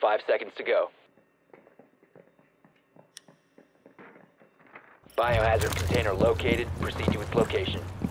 5 seconds to go. Biohazard container located. Proceed to its location.